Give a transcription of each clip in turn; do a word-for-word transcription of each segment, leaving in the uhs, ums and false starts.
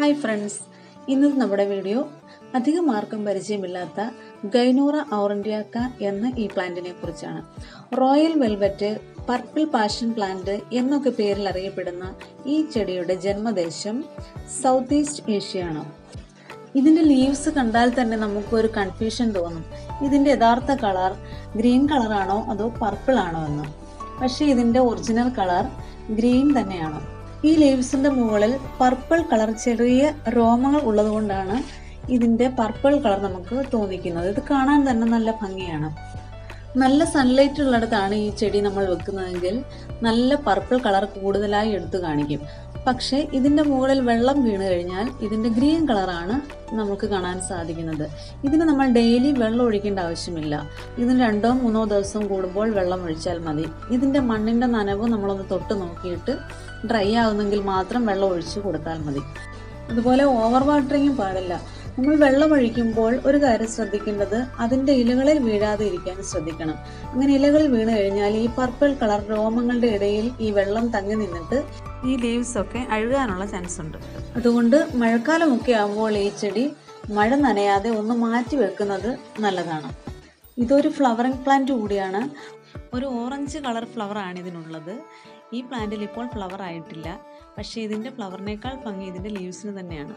Hi friends, ഇന്നത്തെ നമ്മുടെ video അധികം ആർക്കും പരിചയമില്ലാത്ത ഗൈനൂറ aurantiaca എന്ന ഈ പ്ലാന്റിനെ കുറിച്ചാണ്. Royal velvet, purple passion plant എന്നൊക്കെ പേരിൽ അറിയപ്പെടുന്ന ഈ ചെടിയുടെ ജന്മദേശം സൗത്ത് ഈസ്റ്റ് ഏഷ്യയാണ്. ഇതിൻ്റെ ലീവ്സ് കണ്ടാൽ തന്നെ നമുക്കൊരു കൺഫ്യൂഷൻ തോന്നും. ഇതിൻ്റെ യഥാർത്ഥ കളർ ഗ്രീൻ കളറാണോ അതോ പർപ്പിൾ ആണോ എന്ന്. പക്ഷേ ഇതിൻ്റെ ഒറിജിനൽ കളർ ഗ്രീൻ തന്നെയാണ്. ഈ ലീവ്സിന്റെ മുകളിൽ പർപ്പിൾ കളർ ചെറിയ രോമങ്ങൾ ഉള്ളതുകൊണ്ടാണ് ഇതിന്റെ പർപ്പിൾ കളർ നമുക്ക് തോന്നിക്കുന്നത്. ഇത് കാണാൻ തന്നെ നല്ല ഭംഗിയാണ്. നല്ല സൺലൈറ്റ് ഉള്ളിടത്താണ് ഈ ചെടി നമ്മൾ വെക്കുന്നതെങ്കിൽ നല്ല പർപ്പിൾ കളർ കൂടുതലായി എടുത്തു കാണിക്കും. പക്ഷേ ഇതിന്റെ മുകളിൽ വെള്ളം വീണ് കഴിഞ്ഞാൽ ഇതിന്റെ ഗ്രീൻ കളറാണ് നമുക്ക് കാണാൻ സാധിക്കുന്നത്. ഇതിന് നമ്മൾ ഡെയിലി വെള്ളം ഒഴിക്കേണ്ട ആവശ്യമില്ല. ഇതിന് രണ്ടോ മൂന്നോ ദിവസം കൂടുമ്പോൾ വെള്ളം ഒഴിച്ചാൽ മതി. ഇതിന്റെ മണ്ണിന്റെ നനവ് നമ്മളൊന്ന് തൊട്ട് നോക്കിയിട്ട് ഡ്രൈ ആകുന്നെങ്കിൽ മാത്രം വെള്ളം ഒഴിച്ചു കൊടുത്താൽ മതി. അതുപോലെ ഓവർ വാട്ടറിങ്ങും പാടില്ല. നമ്മൾ വെള്ളം ഒഴിക്കുമ്പോൾ ഒരു കാര്യം ശ്രദ്ധിക്കേണ്ടത് അതിന്റെ ഇലകളിൽ വീഴാതെ ഇരിക്കാൻ ശ്രദ്ധിക്കണം. അങ്ങനെ ഇലകളിൽ വീണ് കഴിഞ്ഞാൽ ഈ പർപ്പിൾ കളർ രോമങ്ങളുടെ ഇടയിൽ ഈ വെള്ളം തങ്ങി നിന്നിട്ട് ഈ ലീവ്സ് ഒക്കെ അഴുകാനുള്ള ചാൻസ് ഉണ്ട്. അതുകൊണ്ട് മഴക്കാലമൊക്കെ ആകുമ്പോൾ ഈ ചെടി മഴ നനയാതെ ഒന്ന് മാറ്റി വെക്കുന്നത് നല്ലതാണ്. ഇതൊരു ഫ്ലവറിംഗ് പ്ലാന്റ് കൂടിയാണ്. ഒരു ഓറഞ്ച് കളർ ഫ്ലവർ ആണ് ഇതിനുള്ളത്. ഈ പ്ലാന്റിൽ ഇപ്പോൾ ഫ്ലവർ ആയിട്ടില്ല, പക്ഷേ ഇതിന്റെ ഫ്ലവറിനേക്കാൾ ഭംഗി ഇതിന്റെ ലീവ്സിന് തന്നെയാണ്.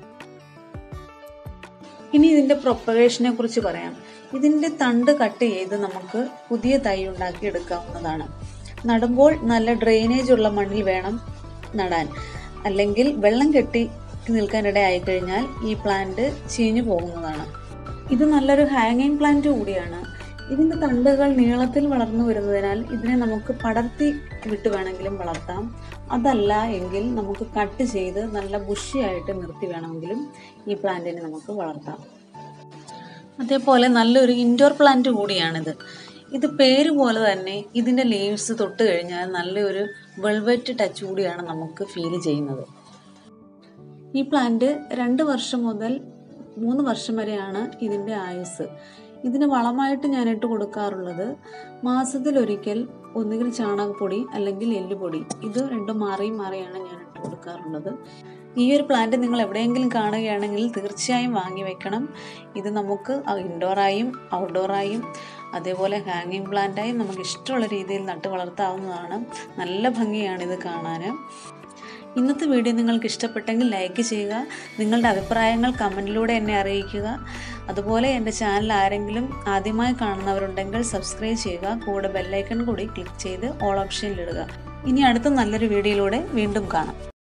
ഇനി ഇതിന്റെ പ്രൊപ്പഗേഷനെ കുറിച്ച് പറയാം. ഇതിന്റെ തണ്ട് കട്ട് ചെയ്ത് നമുക്ക് പുതിയ തൈ ഉണ്ടാക്കി എടുക്കാവുന്നതാണ്. നടുമ്പോൾ നല്ല ഡ്രെയിനേജ് ഉള്ള മണ്ണിൽ വേണം നടാൻ, അല്ലെങ്കിൽ വെള്ളം കെട്ടി നിൽക്കാനിടയായി കഴിഞ്ഞാൽ ഈ പ്ലാന്റ് ചീഞ്ഞു പോകുന്നതാണ്. ഇത് നല്ലൊരു ഹാങ്ങിങ് പ്ലാന്റ് കൂടിയാണ്. ഇതിന്റെ തണ്ടുകൾ നീളത്തിൽ വളർന്നു വരുന്നതിനാൽ ഇതിനെ നമുക്ക് പടർത്തി വിട്ട് വേണമെങ്കിലും വളർത്താം. അതല്ല എങ്കിൽ നമുക്ക് കട്ട് ചെയ്ത് നല്ല ബുഷിയായിട്ട് നിർത്തി വേണമെങ്കിലും ഈ പ്ലാന്റിനെ നമുക്ക് വളർത്താം. അതേപോലെ നല്ലൊരു ഇൻഡോർ പ്ലാന്റ് കൂടിയാണിത്. ഇത് പേര് പോലെ തന്നെ ഇതിന്റെ ലീവ്സ് തൊട്ട് കഴിഞ്ഞാൽ നല്ലൊരു വെൽവെറ്റ് ടച്ച് കൂടിയാണ് നമുക്ക് ഫീൽ ചെയ്യുന്നത്. ഈ പ്ലാന്റ് രണ്ട് വർഷം മുതൽ മൂന്ന് വർഷം വരെയാണ് ഇതിന്റെ ആയുസ്. ഇതിന് വളമായിട്ട് ഞാൻ ഇട്ട് കൊടുക്കാറുള്ളത് മാസത്തിലൊരിക്കൽ ഒന്നുകിൽ ചാണകപ്പൊടി അല്ലെങ്കിൽ എല്ലുപൊടി. ഇത് രണ്ടും മാറി മാറിയാണ് ഞാൻ ഇട്ട് കൊടുക്കാറുള്ളത്. ഈ ഒരു പ്ലാന്റ് നിങ്ങൾ എവിടെയെങ്കിലും കാണുകയാണെങ്കിൽ തീർച്ചയായും വാങ്ങി വെക്കണം. ഇത് നമുക്ക് ഇൻഡോറായും ഔട്ട്ഡോറായും അതേപോലെ ഹാങ്ങിങ് പ്ലാന്റായും നമുക്ക് ഇഷ്ടമുള്ള രീതിയിൽ നട്ട് വളർത്താവുന്നതാണ്. നല്ല ഭംഗിയാണ് ഇത് കാണാൻ. ഇന്നത്തെ വീഡിയോ നിങ്ങൾക്ക് ഇഷ്ടപ്പെട്ടെങ്കിൽ ലൈക്ക് ചെയ്യുക. നിങ്ങളുടെ അഭിപ്രായങ്ങൾ കമൻറ്റിലൂടെ എന്നെ അറിയിക്കുക. അതുപോലെ എൻ്റെ ചാനൽ ആരെങ്കിലും ആദ്യമായി കാണുന്നവരുണ്ടെങ്കിൽ സബ്സ്ക്രൈബ് ചെയ്യുക. കൂടെ ബെല്ലൈക്കൺ കൂടി ക്ലിക്ക് ചെയ്ത് ഓൾ ഓപ്ഷനിലിടുക. ഇനി അടുത്ത നല്ലൊരു വീഡിയോയിലൂടെ വീണ്ടും കാണാം.